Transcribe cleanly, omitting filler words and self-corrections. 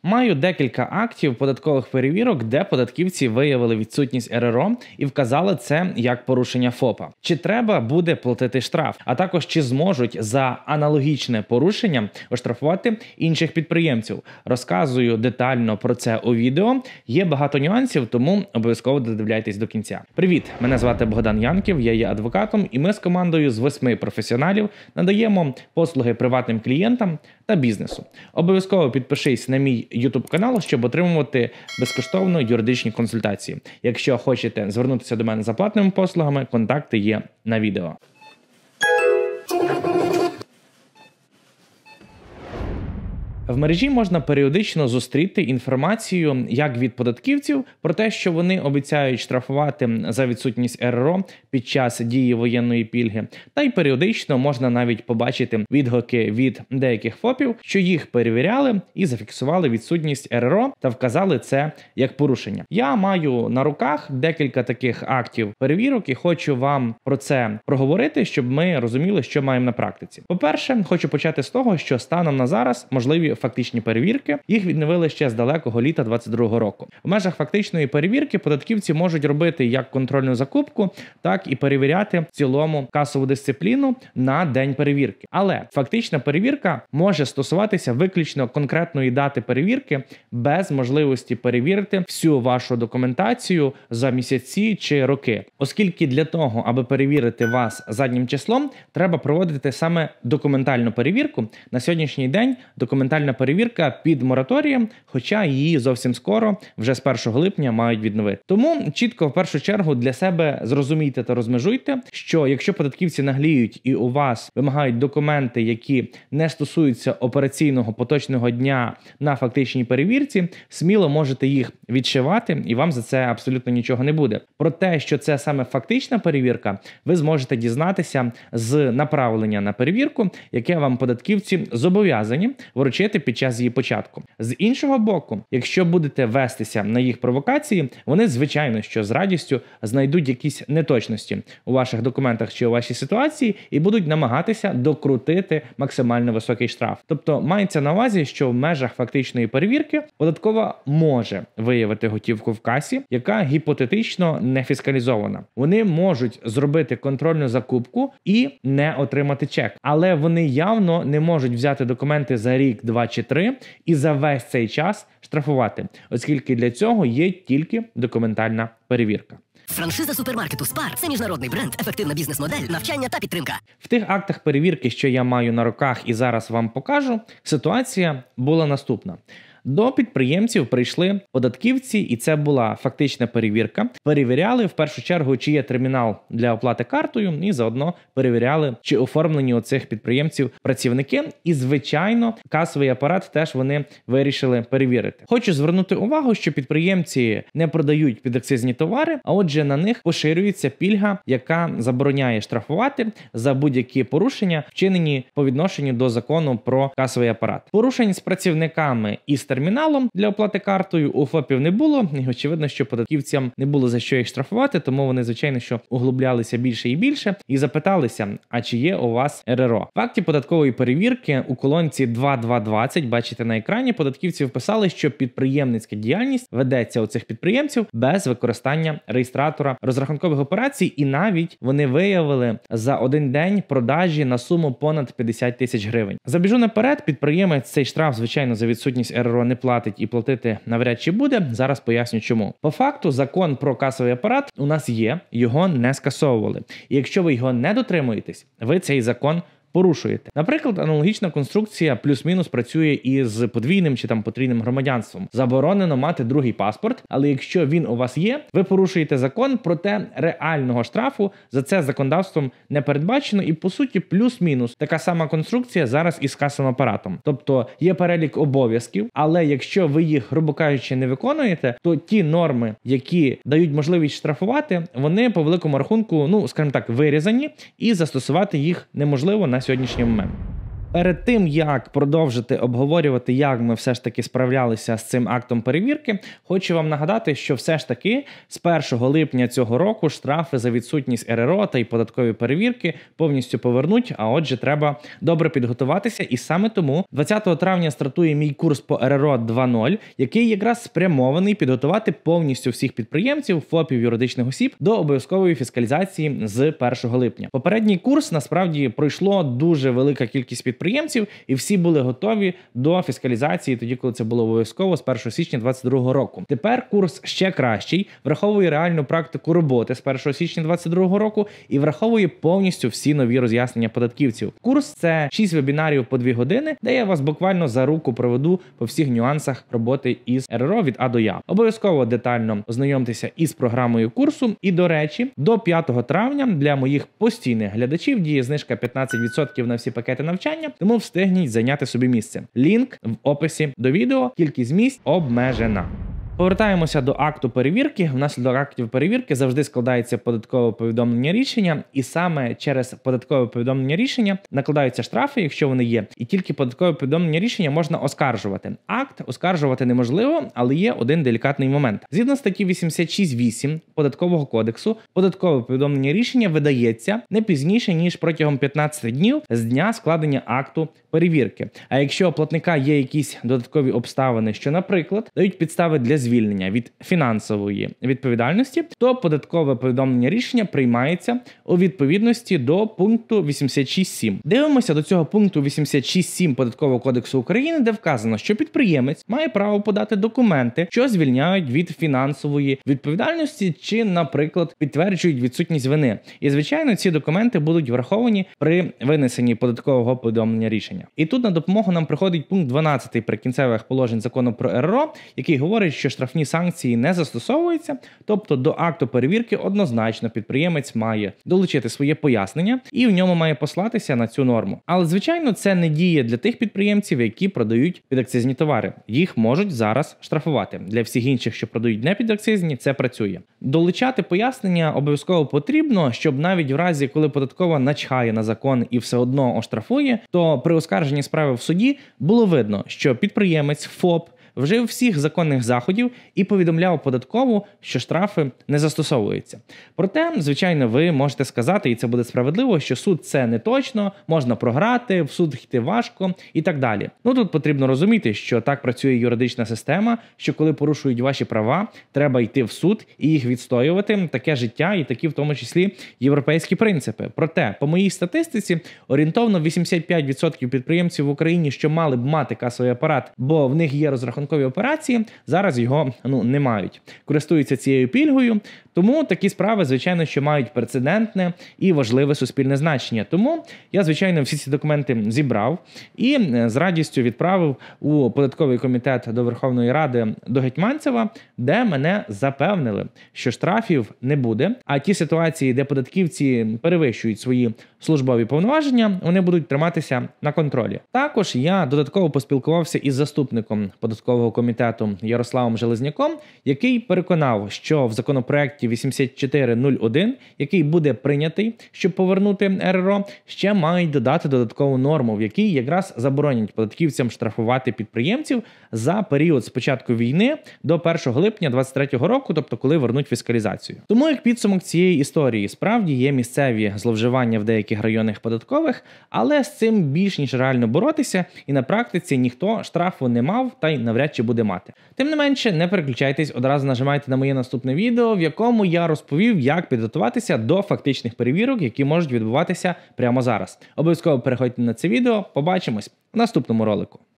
Маю декілька актів податкових перевірок, де податківці виявили відсутність РРО і вказали це як порушення ФОПа. Чи треба буде платити штраф, а також чи зможуть за аналогічне порушення оштрафувати інших підприємців. Розказую детально про це у відео. Є багато нюансів, тому обов'язково додивляйтесь до кінця. Привіт, мене звати Богдан Янків, я є адвокатом, і ми з командою з 8 професіоналів надаємо послуги приватним клієнтам та бізнесу. Обов'язково підпишись на мій YouTube канал, щоб отримувати безкоштовно юридичні консультації. Якщо хочете звернутися до мене за платними послугами, контакти є на відео. В мережі можна періодично зустріти інформацію як від податківців про те, що вони обіцяють штрафувати за відсутність РРО під час дії воєнної пільги, та й періодично можна навіть побачити відгуки від деяких ФОПів, що їх перевіряли і зафіксували відсутність РРО та вказали це як порушення. Я маю на руках декілька таких актів перевірок і хочу вам про це проговорити, щоб ми розуміли, що маємо на практиці. По-перше, хочу почати з того, що станом на зараз можливі фактичні перевірки. Їх відновили ще з далекого літа 2022 року. В межах фактичної перевірки податківці можуть робити як контрольну закупку, так і перевіряти в цілому касову дисципліну на день перевірки. Але фактична перевірка може стосуватися виключно конкретної дати перевірки без можливості перевірити всю вашу документацію за місяці чи роки. Оскільки для того, аби перевірити вас заднім числом, треба проводити саме документальну перевірку. На сьогоднішній день документальна перевірка під мораторієм, хоча її зовсім скоро, вже з 1 липня, мають відновити. Тому чітко в першу чергу для себе зрозумійте та розмежуйте, що якщо податківці нагліють і у вас вимагають документи, які не стосуються операційного поточного дня на фактичній перевірці, сміло можете їх відшивати і вам за це абсолютно нічого не буде. Про те, що це саме фактична перевірка, ви зможете дізнатися з направлення на перевірку, яке вам податківці зобов'язані вручити під час її початку. З іншого боку, якщо будете вестися на їх провокації, вони, звичайно, що з радістю знайдуть якісь неточності у ваших документах чи у вашій ситуації і будуть намагатися докрутити максимально високий штраф. Тобто мається на увазі, що в межах фактичної перевірки податкова може виявити готівку в касі, яка гіпотетично не фіскалізована. Вони можуть зробити контрольну закупку і не отримати чек. Але вони явно не можуть взяти документи за рік, 2 чи 3 і за весь цей час штрафувати, оскільки для цього є тільки документальна перевірка. Франшиза супермаркету Spar – це міжнародний бренд, ефективна бізнес-модель, навчання та підтримка. В тих актах перевірки, що я маю на руках і зараз вам покажу, ситуація була наступна. До підприємців прийшли податківці, і це була фактична перевірка. Перевіряли в першу чергу, чи є термінал для оплати картою, і заодно перевіряли, чи оформлені у цих підприємців працівники. І, звичайно, касовий апарат теж вони вирішили перевірити. Хочу звернути увагу, що підприємці не продають підакцизні товари, а отже на них поширюється пільга, яка забороняє штрафувати за будь-які порушення, вчинені по відношенню до закону про касовий апарат. Порушень з працівниками і з терміналом для оплати картою у ФОПів не було, і очевидно, що податківцям не було за що їх штрафувати, тому вони, звичайно, що углублялися більше і більше і запиталися, а чи є у вас РРО. В акті податкової перевірки у колонці 2.2.20, бачите на екрані, податківці вписали, що підприємницька діяльність ведеться у цих підприємців без використання реєстратора розрахункових операцій, і навіть вони виявили за один день продажі на суму понад 50 тисяч гривень. Забіжу наперед, підприємець цей штраф, звичайно, за відсутність РРО не платить і платити навряд чи буде. Зараз поясню чому. По факту закон про касовий апарат у нас є, його не скасовували. І якщо ви його не дотримуєтесь, ви цей закон порушуєте. Наприклад, аналогічна конструкція плюс-мінус працює із подвійним чи потрійним громадянством. Заборонено мати другий паспорт, але якщо він у вас є, ви порушуєте закон, проте реального штрафу за це законодавством не передбачено, і по суті плюс-мінус така сама конструкція зараз із касовим апаратом. Тобто є перелік обов'язків, але якщо ви їх, грубо кажучи, не виконуєте, то ті норми, які дають можливість штрафувати, вони по великому рахунку, скажімо так, вирізані, і застосувати їх неможливо на сьогоднішній момент. Перед тим, як продовжити обговорювати, як ми все ж таки справлялися з цим актом перевірки, хочу вам нагадати, що все ж таки з 1 липня цього року штрафи за відсутність РРО та й податкові перевірки повністю повернуть, а отже, треба добре підготуватися. І саме тому 20 травня стартує мій курс по РРО 2.0, який якраз спрямований підготувати повністю всіх підприємців, ФОПів, юридичних осіб до обов'язкової фіскалізації з 1 липня. Попередній курс, насправді, пройшло дуже велика кількість підприємців, і всі були готові до фіскалізації тоді, коли це було обов'язково з 1 січня 2022 року. Тепер курс ще кращий, враховує реальну практику роботи з 1 січня 2022 року і враховує повністю всі нові роз'яснення податківців. Курс – це 6 вебінарів по 2 години, де я вас буквально за руку проведу по всіх нюансах роботи із РРО від А до Я. Обов'язково детально ознайомтеся із програмою курсу. І, до речі, до 5 травня для моїх постійних глядачів діє знижка 15% на всі пакети навчання, тому встигніть зайняти собі місце. Лінк в описі до відео, кількість місць обмежена. Повертаємося до акту перевірки. Внаслідок актів перевірки завжди складається податкове повідомлення рішення, і саме через податкове повідомлення рішення накладаються штрафи, якщо вони є, і тільки податкове повідомлення рішення можна оскаржувати. Акт оскаржувати неможливо, але є один делікатний момент. Згідно статті 86.8 Податкового кодексу, податкове повідомлення рішення видається не пізніше, ніж протягом 15 днів з дня складення акту перевірки. А якщо у платника є якісь додаткові обставини, що, наприклад, дають підстави для звільнення від фінансової відповідальності, то податкове повідомлення рішення приймається у відповідності до пункту 86.7. Дивимося до цього пункту 86.7 Податкового кодексу України, де вказано, що підприємець має право подати документи, що звільняють від фінансової відповідальності чи, наприклад, підтверджують відсутність вини. І, звичайно, ці документи будуть враховані при винесенні податкового повідомлення рішення. І тут на допомогу нам приходить пункт 12 Прикінцевих положень Закону про РРО, який говорить, що штрафні санкції не застосовуються, тобто до акту перевірки однозначно підприємець має долучити своє пояснення і в ньому має послатися на цю норму. Але, звичайно, це не діє для тих підприємців, які продають підакцизні товари. Їх можуть зараз штрафувати. Для всіх інших, що продають не підакцизні, це працює. Долучати пояснення обов'язково потрібно, щоб навіть в разі, коли податкова начхає на закон і все одно оштрафує, то при оскарженні справи в суді було видно, що підприємець, ФОП, вжив всіх законних заходів і повідомляв податкову, що штрафи не застосовуються. Проте, звичайно, ви можете сказати, і це буде справедливо, що суд це не точно, можна програти, в суд йти важко і так далі. Ну тут потрібно розуміти, що так працює юридична система, що коли порушують ваші права, треба йти в суд і їх відстоювати, таке життя і такі в тому числі європейські принципи. Проте, по моїй статистиці, орієнтовно 85% підприємців в Україні, що мали б мати касовий апарат, бо в них є розрахункові операції, зараз його не мають. Користуються цією пільгою, тому такі справи, звичайно, що мають прецедентне і важливе суспільне значення. Тому я, звичайно, всі ці документи зібрав і з радістю відправив у податковий комітет до Верховної Ради до Гетманцева, де мене запевнили, що штрафів не буде, а ті ситуації, де податківці перевищують свої службові повноваження, вони будуть триматися на контролі. Також я додатково поспілкувався із заступником податкового комітету Ярославом Железняком, який переконав, що в законопроекті 8401, який буде прийнятий, щоб повернути РРО, ще мають додати додаткову норму, в якій якраз заборонять податківцям штрафувати підприємців за період з початку війни до 1 липня 2023 року, тобто коли вернуть фіскалізацію. Тому як підсумок цієї історії, справді є місцеві зловживання в деяких районних податкових, але з цим більш ніж реально боротися, і на практиці ніхто штрафу не мав та й навряд чи буде мати. Тим не менше, не переключайтесь, одразу нажимайте на моє наступне відео, в якому я розповів, як підготуватися до фактичних перевірок, які можуть відбуватися прямо зараз. Обов'язково переходьте на це відео, побачимось в наступному ролику.